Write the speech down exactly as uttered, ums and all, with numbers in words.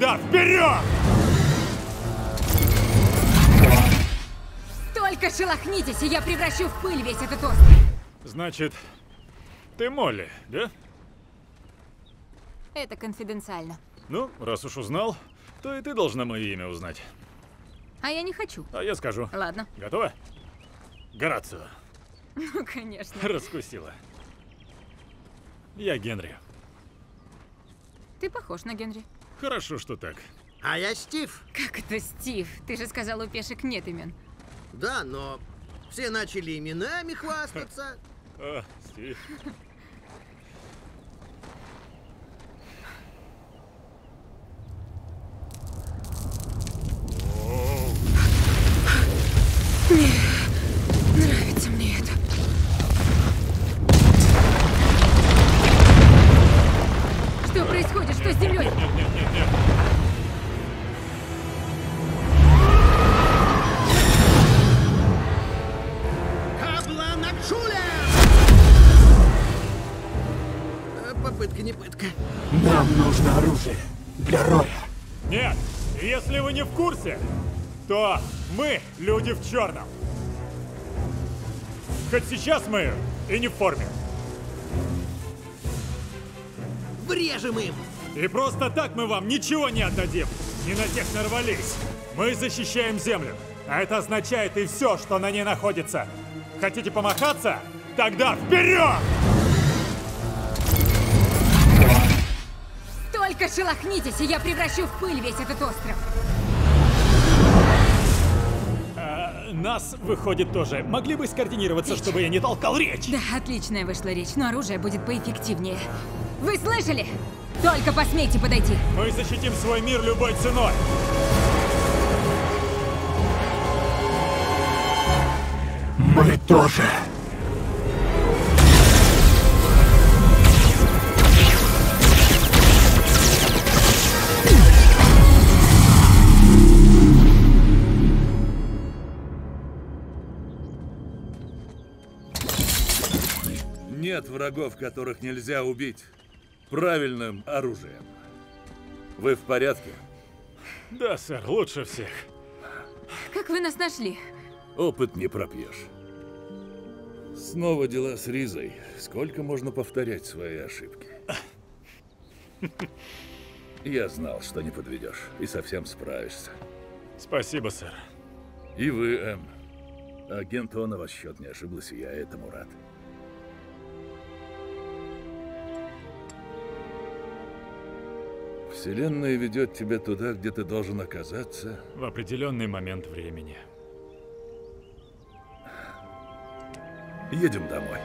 Тогда вперед! Только шелохнитесь, и я превращу в пыль весь этот остров. Значит, ты Молли, да? Это конфиденциально. Ну, раз уж узнал, то и ты должна мое имя узнать. А я не хочу. А я скажу. Ладно. Готова? Горацио. Ну, конечно. Раскусила. Я Генри. Ты похож на Генри. Хорошо, что так. А я Стив. Как это Стив? Ты же сказал, у пешек нет имен. Да, но все начали именами хвастаться. А, Стив. Нравится мне это. Что происходит? Что с землей? Нет, нет, нет, нет. Кабла на чуле! Попытка не пытка. Нам нужно оружие для Роя. Нет, если вы не в курсе, то мы люди в черном. Хоть сейчас мы и не в форме. Врежем им! И просто так мы вам ничего не отдадим. Не на тех нарвались. Мы защищаем землю. А это означает и все, что на ней находится. Хотите помахаться? Тогда вперед! Только шелохнитесь, и я превращу в пыль весь этот остров. А, нас, выходит, тоже. Могли бы скоординироваться, чтобы я не толкал речь? Да, отличная вышла речь, но оружие будет поэффективнее. Вы слышали? Только посмейте подойти. Мы защитим свой мир любой ценой. Мы тоже. Нет врагов, которых нельзя убить правильным оружием. Вы в порядке? Да, сэр, лучше всех. Как вы нас нашли? Опыт не пропьешь. Снова дела с Ризой. Сколько можно повторять свои ошибки? Я знал, что не подведешь и совсем справишься. Спасибо, сэр. И вы, Эм. Агент О на ваш счет не ошиблась, и я этому рад. Вселенная ведет тебя туда, где ты должен оказаться. В определенный момент времени. Едем домой.